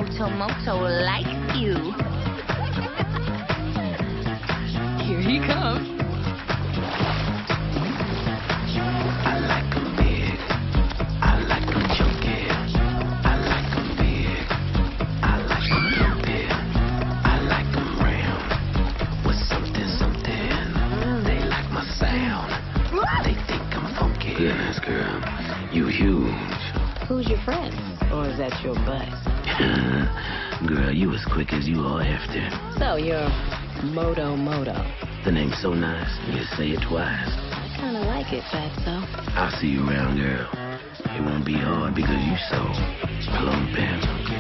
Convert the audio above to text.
Moto Moto like you. Here he comes. I like 'em big. I like 'em chunky. I like 'em big. I like 'em lumpy. I like 'em round with something, something. They like my sound. They think I'm funky. Goodness, girl, you huge. Who's your friend? Or is that your butt? Girl, you as quick as you are after. So you're Moto Moto. The name's so nice, you say it twice. I kind of like it, Fatso. I'll see you around, girl. It won't be hard because you so plump and